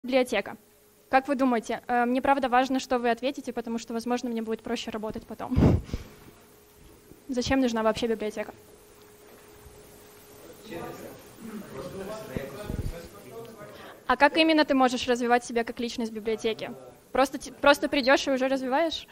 Библиотека. Как вы думаете, мне правда важно, что вы ответите, потому что, возможно, мне будет проще работать потом. Зачем нужна вообще библиотека? А как именно ты можешь развивать себя как личность в библиотеке? Просто придешь и уже развиваешь?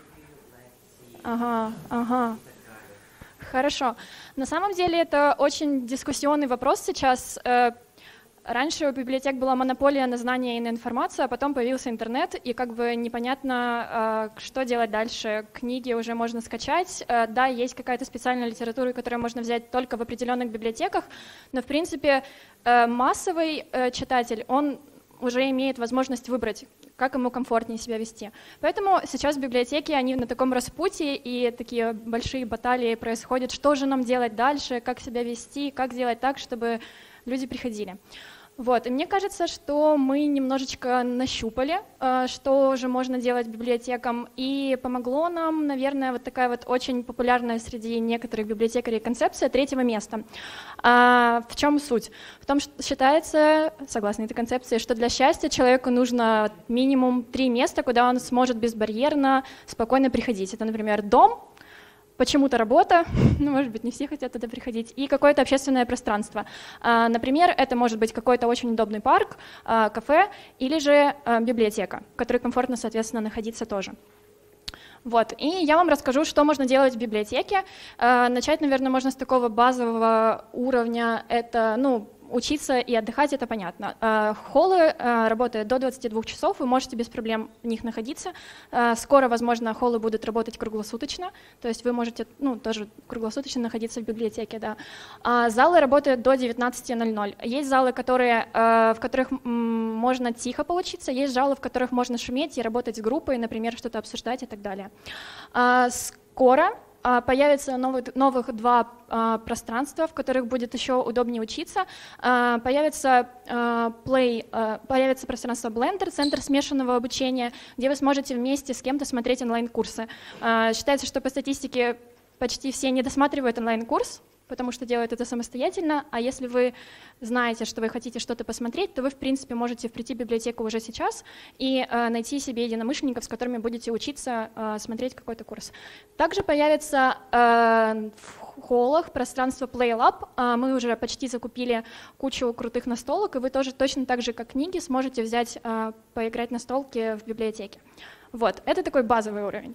Ага. Хорошо. На самом деле это очень дискуссионный вопрос сейчас. Раньше у библиотек была монополия на знания и на информацию, а потом появился интернет, и как бы непонятно, что делать дальше. Книги уже можно скачать. Да, есть какая-то специальная литература, которую можно взять только в определенных библиотеках, но, в принципе, массовый читатель, он уже имеет возможность выбрать, как ему комфортнее себя вести. Поэтому сейчас библиотеки, они на таком распутье, и такие большие баталии происходят, что же нам делать дальше, как себя вести, как сделать так, чтобы люди приходили. Вот. И мне кажется, что мы немножечко нащупали, что же можно делать библиотекам, и помогло нам, наверное, вот такая вот очень популярная среди некоторых библиотекарей концепция третьего места. В чем суть? В том, что считается, согласно этой концепции, что для счастья человеку нужно минимум 3 места, куда он сможет безбарьерно, спокойно приходить. Это, например, дом, почему-то работа, ну, может быть, не все хотят туда приходить, и какое-то общественное пространство. Например, это может быть какой-то очень удобный парк, кафе или же библиотека, в которой комфортно, соответственно, находиться тоже. Вот. И я вам расскажу, что можно делать в библиотеке. Начать, наверное, можно с такого базового уровня. Это, учиться и отдыхать, это понятно. Холлы работают до 22 часов, вы можете без проблем в них находиться. Скоро, возможно, холлы будут работать круглосуточно, то есть вы можете тоже круглосуточно находиться в библиотеке. Да. Залы работают до 19:00. Есть залы, в которых можно тихо поучиться, есть залы, в которых можно шуметь и работать с группой, например, что-то обсуждать и так далее. Скоро появятся новых 2 пространства, в которых будет еще удобнее учиться. Появится пространство Blender, центр смешанного обучения, где вы сможете вместе с кем-то смотреть онлайн-курсы. Считается, что по статистике почти все не досматривают онлайн-курс, потому что делают это самостоятельно, а если вы знаете, что вы хотите что-то посмотреть, то вы, в принципе, можете прийти в библиотеку уже сейчас и найти себе единомышленников, с которыми будете учиться смотреть какой-то курс. Также появится в холлах пространство PlayLab. Мы уже почти закупили кучу крутых настолок, и вы тоже точно так же, как книги, сможете взять, поиграть на настолке в библиотеке. Вот, это такой базовый уровень.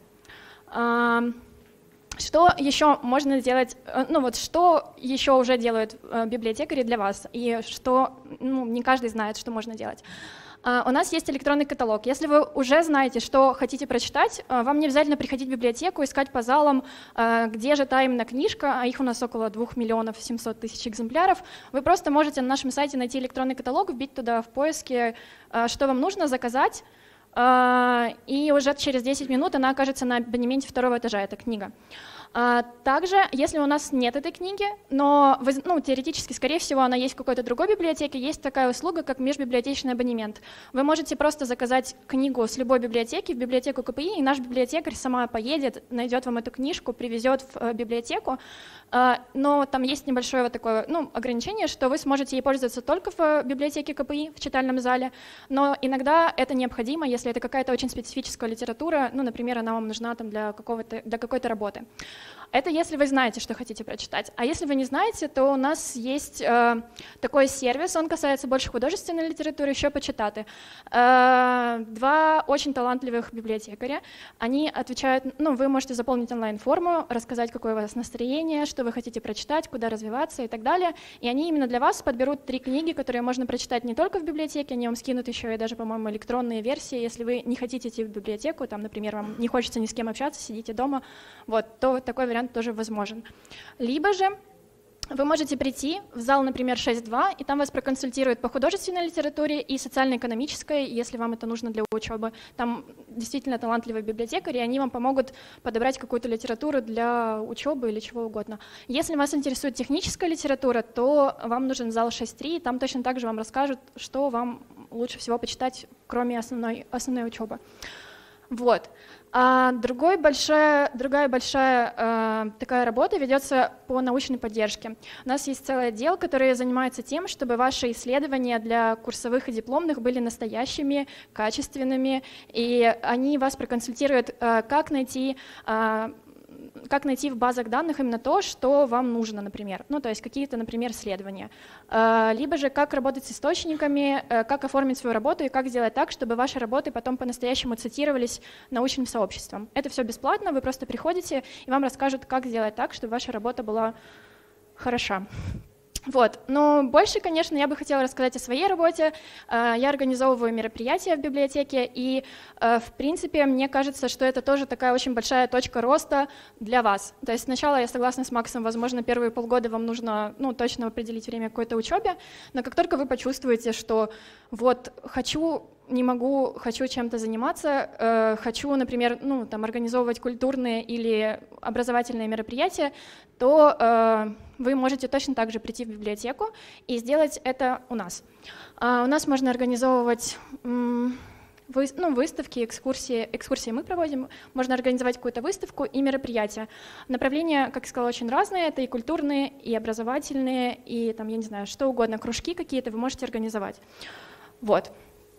Что еще можно сделать, что еще уже делают библиотекари для вас, и что не каждый знает, что можно делать. У нас есть электронный каталог. Если вы уже знаете, что хотите прочитать, вам не обязательно приходить в библиотеку, искать по залам, где же та именно книжка, а их у нас около 2 700 000 экземпляров. Вы просто можете на нашем сайте найти электронный каталог, вбить туда в поиске, что вам нужно, заказать, и уже через 10 минут она окажется на абонементе 2-го этажа, эта книга. Также, если у нас нет этой книги, но теоретически, скорее всего, она есть в какой-то другой библиотеке, есть такая услуга, как межбиблиотечный абонемент. Вы можете просто заказать книгу с любой библиотеки в библиотеку КПИ, и наш библиотекарь сама поедет, найдет вам эту книжку, привезет в библиотеку. Но там есть небольшое такое ограничение, что вы сможете ей пользоваться только в библиотеке КПИ, в читальном зале, но иногда это необходимо, если это какая-то очень специфическая литература, например, она вам нужна для какой-то работы. Это если вы знаете, что хотите прочитать. А если вы не знаете, то у нас есть такой сервис, он касается больше художественной литературы, еще почитати. 2 очень талантливых библиотекаря, они отвечают, вы можете заполнить онлайн-форму, рассказать, какое у вас настроение, что вы хотите прочитать, куда развиваться и так далее. И они именно для вас подберут 3 книги, которые можно прочитать не только в библиотеке, они вам скинут еще и даже, по-моему, электронные версии. Если вы не хотите идти в библиотеку, например, вам не хочется ни с кем общаться, сидите дома, то такой вариант тоже возможен. Либо же вы можете прийти в зал, например, 6.2, и там вас проконсультируют по художественной литературе и социально-экономической, если вам это нужно для учебы. Там действительно талантливые библиотекари, и они вам помогут подобрать какую-то литературу для учебы или чего угодно. Если вас интересует техническая литература, то вам нужен зал 6.3, и там точно так же вам расскажут, что вам лучше всего почитать, кроме основной учебы. Вот. Другая большая такая работа ведется по научной поддержке. У нас есть целый отдел, который занимается тем, чтобы ваши исследования для курсовых и дипломных были настоящими, качественными, и они вас проконсультируют, как найти в базах данных именно то, что вам нужно, например. Ну, то есть какие-то, например, исследования. Либо же как работать с источниками, как оформить свою работу и как сделать так, чтобы ваши работы потом по-настоящему цитировались научным сообществом. Это все бесплатно, вы просто приходите, и вам расскажут, как сделать так, чтобы ваша работа была хороша. Вот. Но больше, конечно, я бы хотела рассказать о своей работе. Я организовываю мероприятия в библиотеке, и, в принципе, мне кажется, что это тоже такая очень большая точка роста для вас. То есть сначала я согласна с Максом, возможно, первые полгода вам нужно точно определить время какой-то учебе, но как только вы почувствуете, что вот хочу, не могу, хочу чем-то заниматься, хочу, например, организовывать культурные или образовательные мероприятия, то вы можете точно так же прийти в библиотеку и сделать это у нас. У нас можно организовывать выставки, экскурсии мы проводим, можно организовать какую-то выставку и мероприятия. Направления, как я сказала, очень разные, это и культурные, и образовательные, и там, я не знаю, что угодно, кружки какие-то вы можете организовать. Вот.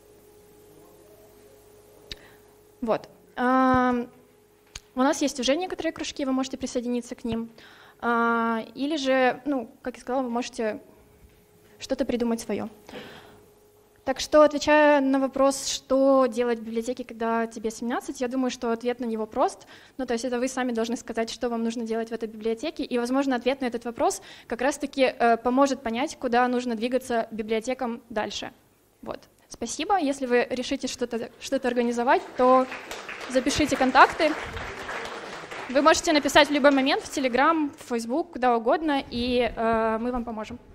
У нас есть уже некоторые кружки, вы можете присоединиться к ним. Или же, как я сказала, вы можете что-то придумать свое. Так что, отвечая на вопрос, что делать в библиотеке, когда тебе 17, я думаю, что ответ на него прост. То есть это вы сами должны сказать, что вам нужно делать в этой библиотеке, и, возможно, ответ на этот вопрос как раз-таки поможет понять, куда нужно двигаться библиотекам дальше. Вот. Спасибо. Если вы решите что-то организовать, то запишите контакты. Вы можете написать в любой момент в Telegram, в Facebook, куда угодно, и мы вам поможем.